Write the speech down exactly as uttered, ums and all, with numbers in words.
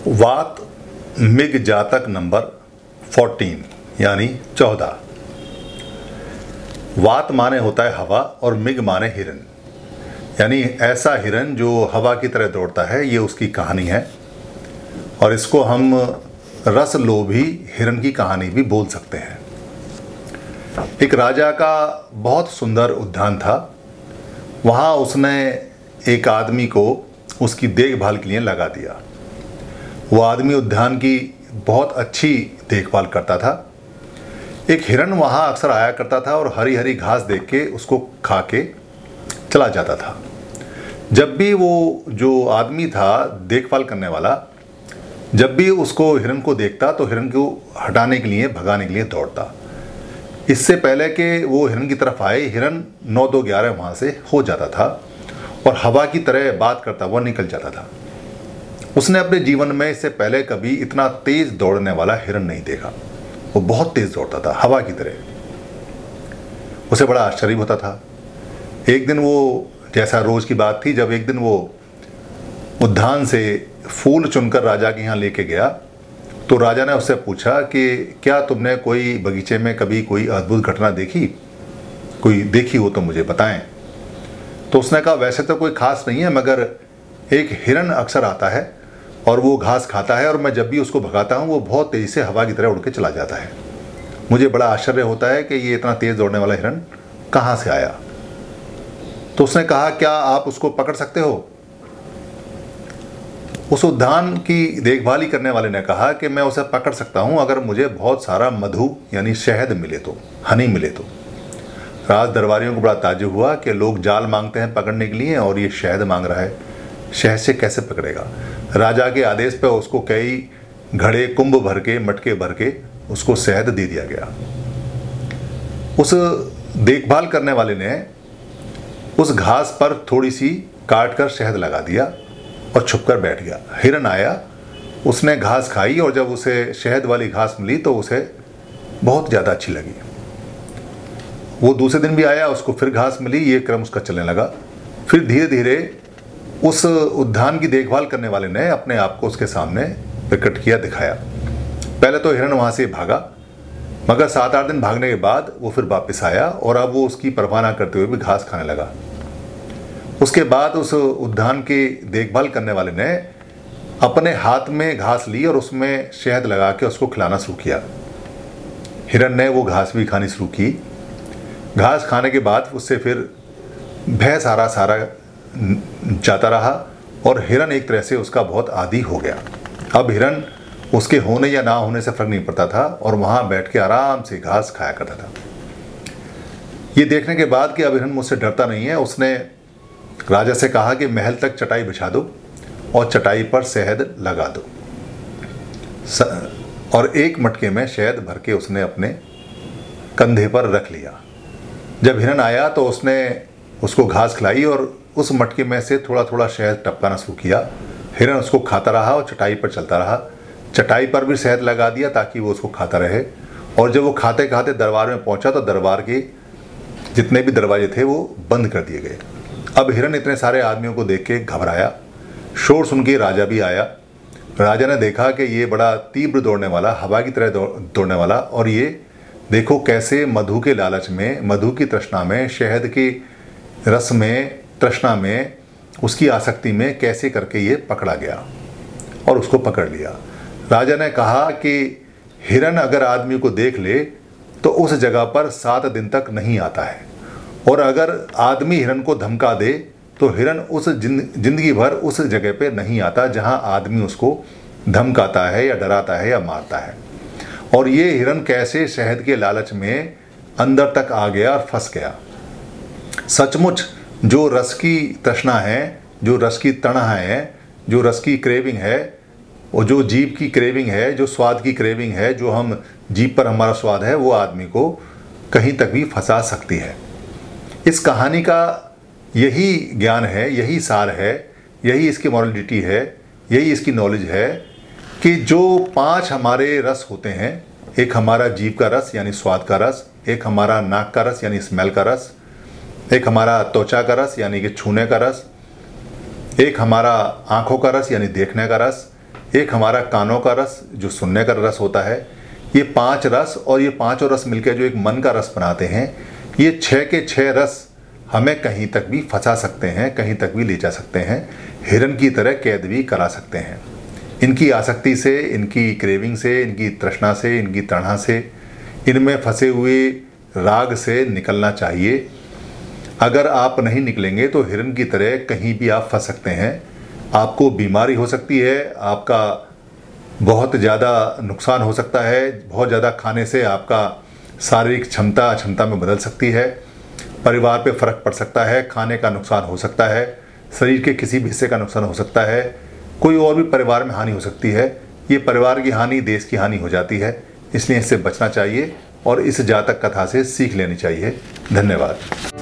वात मिग जातक number fourteen यानी चौदह। वात माने होता है हवा और मिग माने हिरन, यानी ऐसा हिरन जो हवा की तरह दौड़ता है। ये उसकी कहानी है और इसको हम रसलोभी हिरन की कहानी भी बोल सकते हैं। एक राजा का बहुत सुंदर उद्यान था। वहाँ उसने एक आदमी को उसकी देखभाल के लिए लगा दिया। वो आदमी उद्यान की बहुत अच्छी देखभाल करता था। एक हिरन वहाँ अक्सर आया करता था और हरी हरी घास देख के उसको खा के चला जाता था। जब भी वो जो आदमी था देखभाल करने वाला, जब भी उसको हिरन को देखता तो हिरन को हटाने के लिए, भगाने के लिए दौड़ता। इससे पहले कि वो हिरन की तरफ आए, हिरन नौ दो ग्यारह वहाँ से हो जाता था और हवा की तरह बात करता हुआ निकल जाता था। उसने अपने जीवन में इससे पहले कभी इतना तेज दौड़ने वाला हिरन नहीं देखा। वो बहुत तेज दौड़ता था, हवा की तरह। उसे बड़ा आश्चर्य होता था। एक दिन वो, जैसा रोज की बात थी, जब एक दिन वो उद्यान से फूल चुनकर राजा के यहाँ लेके गया तो राजा ने उससे पूछा कि क्या तुमने कोई बगीचे में कभी कोई अद्भुत घटना देखी, कोई देखी हो तो मुझे बताएं। तो उसने कहा वैसे तो कोई खास नहीं है, मगर एक हिरन अक्सर आता है और वो घास खाता है और मैं जब भी उसको भगाता हूँ वो बहुत तेज़ी से हवा की तरह उड़ के चला जाता है। मुझे बड़ा आश्चर्य होता है कि ये इतना तेज़ दौड़ने वाला हिरन कहाँ से आया। तो उसने कहा क्या आप उसको पकड़ सकते हो। उस उद्यान की देखभाल ही करने वाले ने कहा कि मैं उसे पकड़ सकता हूँ अगर मुझे बहुत सारा मधु यानी शहद मिले तो, हनी मिले तो। राज दरबारियों को बड़ा ताज्जुब हुआ कि लोग जाल मांगते हैं पकड़ने के लिए और ये शहद मांग रहा है, शहद से कैसे पकड़ेगा। राजा के आदेश पर उसको कई घड़े कुंभ भर के, मटके भर के उसको शहद दे दिया गया। उस देखभाल करने वाले ने उस घास पर थोड़ी सी काट कर शहद लगा दिया और छुपकर बैठ गया। हिरन आया, उसने घास खाई और जब उसे शहद वाली घास मिली तो उसे बहुत ज़्यादा अच्छी लगी। वो दूसरे दिन भी आया, उसको फिर घास मिली। ये क्रम उसका चलने लगा। फिर धीरे धीरे उस उद्यान की देखभाल करने वाले ने अपने आप को उसके सामने प्रकट किया, दिखाया। पहले तो हिरन वहाँ से भागा, मगर सात आठ दिन भागने के बाद वो फिर वापस आया और अब वो उसकी परवाह ना करते हुए भी घास खाने लगा। उसके बाद उस उद्यान की देखभाल करने वाले ने अपने हाथ में घास ली और उसमें शहद लगा के उसको खिलाना शुरू किया। हिरन ने वो घास भी खानी शुरू की। घास खाने के बाद उससे फिर भय सारा सारा जाता रहा और हिरन एक तरह से उसका बहुत आदी हो गया। अब हिरन उसके होने या ना होने से फर्क नहीं पड़ता था और वहाँ बैठ के आराम से घास खाया करता था। ये देखने के बाद कि अब हिरन मुझसे डरता नहीं है, उसने राजा से कहा कि महल तक चटाई बिछा दो और चटाई पर शहद लगा दो। और एक मटके में शहद भर के उसने अपने कंधे पर रख लिया। जब हिरन आया तो उसने उसको घास खिलाई और उस मटके में से थोड़ा थोड़ा शहद टपकाना शुरू किया। हिरन उसको खाता रहा और चटाई पर चलता रहा। चटाई पर भी शहद लगा दिया ताकि वो उसको खाता रहे। और जब वो खाते खाते दरबार में पहुंचा तो दरबार के जितने भी दरवाजे थे वो बंद कर दिए गए। अब हिरन इतने सारे आदमियों को देख के घबराया। शोर सुन के राजा भी आया। राजा ने देखा कि ये बड़ा तीव्र दौड़ने वाला, हवा की तरह दौड़ने वाला, और ये देखो कैसे मधु के लालच में, मधु की तृष्णा में, शहद के रस में, तृष्णा में, उसकी आसक्ति में कैसे करके ये पकड़ा गया और उसको पकड़ लिया। राजा ने कहा कि हिरन अगर आदमी को देख ले तो उस जगह पर सात दिन तक नहीं आता है, और अगर आदमी हिरन को धमका दे तो हिरन उस जिंदगी भर उस जगह पे नहीं आता जहां आदमी उसको धमकाता है या डराता है या मारता है। और ये हिरन कैसे शहद के लालच में अंदर तक आ गया और फंस गया। सचमुच जो रस की तृष्णा है, जो रस की तड़ना है, जो रस की क्रेविंग है, और जो जीभ की क्रेविंग है, जो स्वाद की क्रेविंग है, जो हम जीभ पर हमारा स्वाद है, वो आदमी को कहीं तक भी फंसा सकती है। इस कहानी का यही ज्ञान है, यही सार है, यही इसकी मॉरलिटी है, यही इसकी नॉलेज है कि जो पांच हमारे रस होते हैं, एक हमारा जीभ का रस यानी स्वाद का रस, एक हमारा नाक का रस यानी स्मेल का रस, एक हमारा त्वचा का रस यानी कि छूने का रस, एक हमारा आंखों का रस यानी देखने का रस, एक हमारा कानों का रस जो सुनने का रस होता है, ये पांच रस और ये पांचों रस मिलकर जो एक मन का रस बनाते हैं, ये छः के छः रस हमें कहीं तक भी फंसा सकते हैं, कहीं तक भी ले जा सकते हैं, हिरन की तरह कैद भी करा सकते हैं। इनकी आसक्ति से, इनकी क्रेविंग से, इनकी तृष्णा से, इनकी तृष्णा से, इनमें फंसे हुए राग से निकलना चाहिए। अगर आप नहीं निकलेंगे तो हिरन की तरह कहीं भी आप फंस सकते हैं। आपको बीमारी हो सकती है, आपका बहुत ज़्यादा नुकसान हो सकता है, बहुत ज़्यादा खाने से आपका शारीरिक क्षमता अक्षमता में बदल सकती है, परिवार पे फ़र्क पड़ सकता है, खाने का नुकसान हो सकता है, शरीर के किसी भी हिस्से का नुकसान हो सकता है, कोई और भी परिवार में हानि हो सकती है। ये परिवार की हानि, देश की हानि हो जाती है, इसलिए इससे बचना चाहिए और इस जातक कथा से सीख लेनी चाहिए। धन्यवाद।